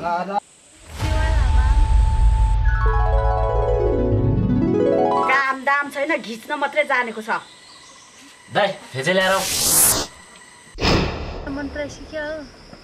काम दाम छैन घिच्न मात्रै जानेको छ दाइ भेजे ल्याएर मन्त्र सिक्यो